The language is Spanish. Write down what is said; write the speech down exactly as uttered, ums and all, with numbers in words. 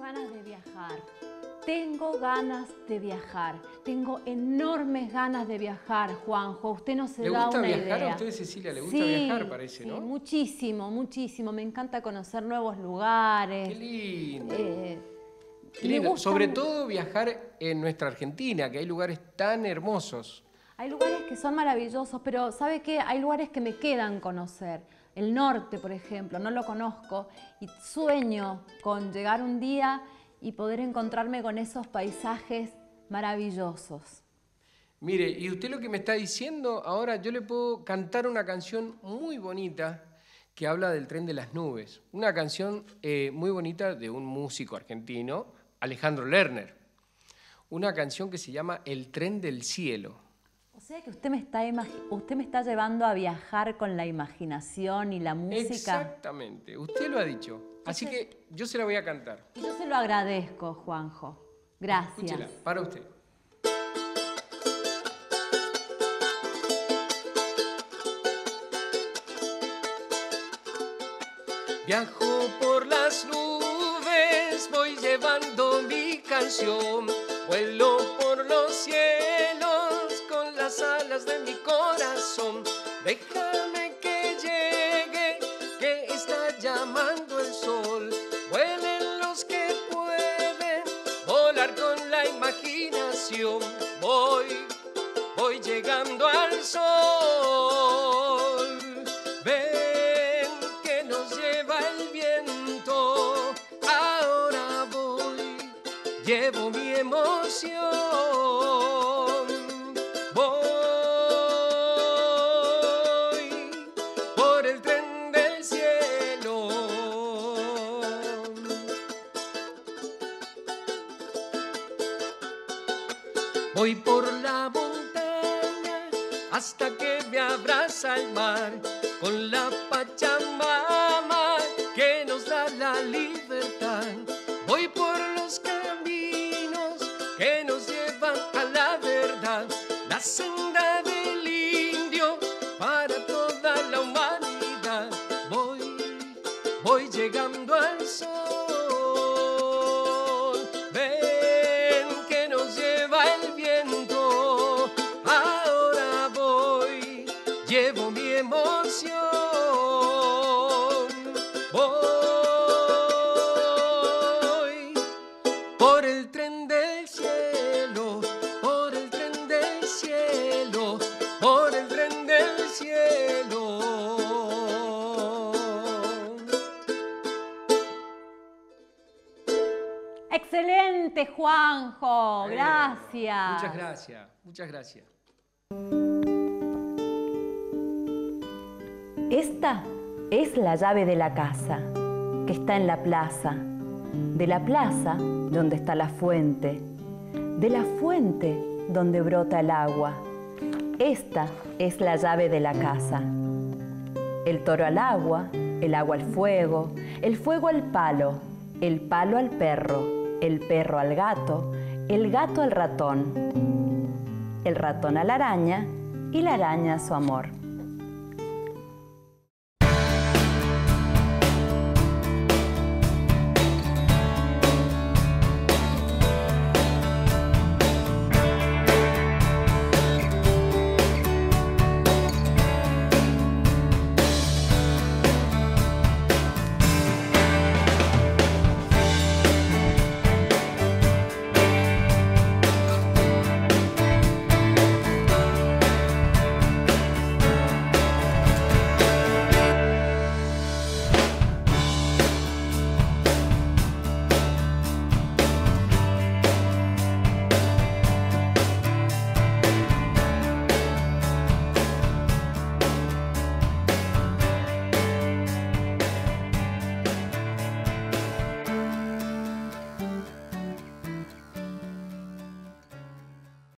ganas de viajar. Tengo ganas de viajar. Tengo enormes ganas de viajar, Juanjo. Usted no se ¿Le da gusta una viajar idea. a usted, Cecilia? ¿Le gusta Sí, viajar, parece, sí, no? muchísimo, muchísimo. Me encanta conocer nuevos lugares. Qué lindo. Eh, Qué me lindo. gustan- Sobre todo viajar en nuestra Argentina, que hay lugares tan hermosos. Hay lugares que son maravillosos, pero ¿sabe qué? Hay lugares que me quedan conocer. El norte, por ejemplo, no lo conozco y sueño con llegar un día y poder encontrarme con esos paisajes maravillosos. Mire, y usted lo que me está diciendo, ahora yo le puedo cantar una canción muy bonita que habla del tren de las nubes. Una canción eh, muy bonita de un músico argentino, Alejandro Lerner. Una canción que se llama El tren del cielo. O sea que usted me está, usted me está llevando a viajar con la imaginación y la música. Exactamente, usted lo ha dicho. Así que yo se la voy a cantar. Y yo se lo agradezco, Juanjo. Gracias. Escúchela, para usted. Viajo por las nubes, voy llevando mi canción. Vuelo por los cielos con las alas de mi corazón. Déjame que llegue, que está llamando el sol. Vuelen los que pueden volar con la imaginación. Voy, voy llegando al sol. Ven que nos lleva el viento. Ahora voy, llevo mi emoción. Voy por el tren del cielo. Voy por la montaña hasta que me abraza el mar, con la Pachamama que nos da la libertad. Voy por los caminos que nos llevan a la verdad, la senda del indio para toda la humanidad. Voy, voy llegando al sol. Ven que nos lleva el viento. Ahora voy, llevo mi emoción. Voy por el tren del cielo, por el tren del cielo, por el tren del cielo. Excelente, Juanjo. Eh, Gracias. Muchas gracias, muchas gracias. Esta es la llave de la casa, que está en la plaza. De la plaza, donde está la fuente. De la fuente, donde brota el agua. Esta es la llave de la casa. El toro al agua, el agua al fuego, el fuego al palo, el palo al perro, el perro al gato, el gato al ratón, el ratón a la araña y la araña a su amor.